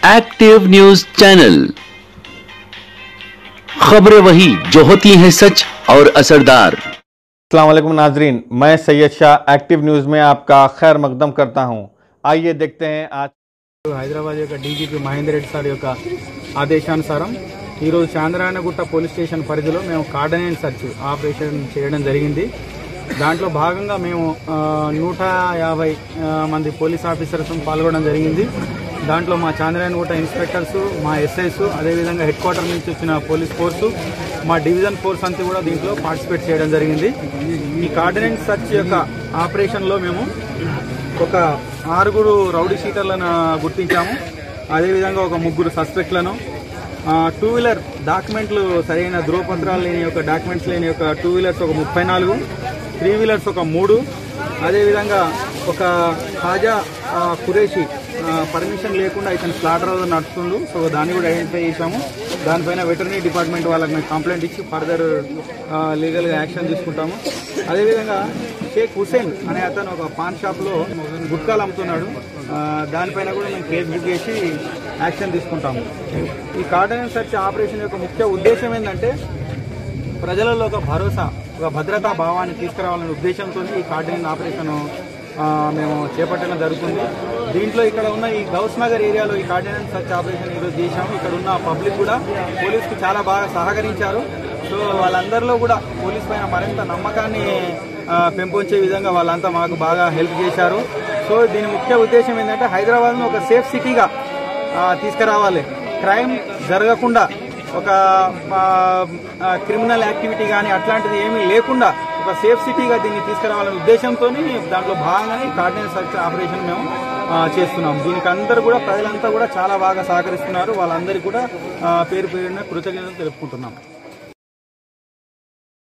Active news channel, खबरें वही जो होती हैं सच और असरदार। अस्सलाम वालेकुम नाजरीन, मैं सैयद शाह एक्टिव न्यूज़ में आपका खैर मकदम करता हूं। आइए देखते हैं आज హైదరాబాద్ యొక్క డీజీపీ మహేందర్ రెడ్డి సార్ యొక్క ఆదేశానుసారం ఈరోజు చాంద్రాయణగుట్ట పోలీస్ స్టేషన్ పరిధిలో మేము కార్డనెన్స్ సర్చ్ ఆపరేషన్ చేయడం జరిగింది. దాంట్లో భాగంగా మేము 150 మంది పోలీస్ ఆఫీసర్స్ పాల్గొనడం జరిగింది. దాంట్లో మా చాంద్రాయణగుట్ట ఇన్స్పెక్టర్స్, మా ఎస్ఐస్, అదేవిధంగా హెడ్ క్వార్టర్ నుంచి వచ్చిన పోలీస్ ఫోర్సు, మా డివిజన్ ఫోర్స్ అంతా కూడా దీంట్లో పార్టిసిపేట్ చేయడం జరిగింది. ఈ కార్డనెన్స్ సర్చ్ యొక్క ఆపరేషన్లో మేము ఒక 6 రౌడీ షీటర్లను గుర్తించాము. అదేవిధంగా ఒక 3 సస్పెక్ట్లను, 2 వీలర్ డాక్యుమెంట్లు సరైన ధృవపత్రాలు లేని యొక్క డాక్యుమెంట్స్ లేని యొక్క 2 వీలర్స్ ఒక 34, 3 వీలర్స్ ఒక 3, అదేవిధంగా ఒక తాజా కురేషి పర్మిషన్ లేకుండా ఇతను స్లాటర్ నడుస్తుండు. సో దాన్ని కూడా ఐడెంటిఫై చేశాము. దానిపైన వెటర్నరీ డిపార్ట్మెంట్ వాళ్ళకి మేము కంప్లైంట్ ఇచ్చి ఫర్దర్ లీగల్గా యాక్షన్ తీసుకుంటాము. అదేవిధంగా షేక్ హుసేన్ అనే అతను ఒక పాన్ షాప్లో గుట్కాలు అమ్ముతున్నాడు. దానిపైన కూడా మేము కేసు బుక్ చేసి యాక్షన్ తీసుకుంటాము. ఈ కార్డనెన్స్ సర్చ్ ఆపరేషన్ యొక్క ముఖ్య ఉద్దేశం ఏంటంటే ప్రజలలో ఒక భరోసా, ఒక భద్రతా భావాన్ని తీసుకురావాలనే ఉద్దేశంతో ఈ కార్డనెన్స్ ఆపరేషన్ మేము చేపట్టడం జరుగుతుంది. దీంట్లో ఇక్కడ ఉన్న ఈ గౌస్ నగర్ ఏరియాలో ఈ కార్డనెన్స్ సర్చ్ ఆపరేషన్ ఈరోజు చేశాము. ఇక్కడ ఉన్న పబ్లిక్ కూడా పోలీసుకు చాలా బాగా సహకరించారు. సో వాళ్ళందరిలో కూడా పోలీస్ పైన మరింత నమ్మకాన్ని పెంపొంచే విధంగా వాళ్ళంతా మాకు బాగా హెల్ప్ చేశారు. సో దీని ముఖ్య ఉద్దేశం ఏంటంటే హైదరాబాద్ను ఒక సేఫ్ సిటీగా తీసుకురావాలి. క్రైమ్ జరగకుండా, ఒక క్రిమినల్ యాక్టివిటీ కానీ అట్లాంటిది ఏమీ లేకుండా ఒక సేఫ్ సిటీగా దీన్ని తీసుకురావాలనే ఉద్దేశంతో దాంట్లో భాగంగానే కార్డనెన్స్ సర్చ్ ఆపరేషన్ మేము చేస్తున్నాం. దీనికి అందరూ కూడా ప్రజలంతా కూడా చాలా బాగా సహకరిస్తున్నారు. వాళ్ళందరికీ కూడా పేరు పేరున కృతజ్ఞతలు తెలుపుకుంటున్నాం.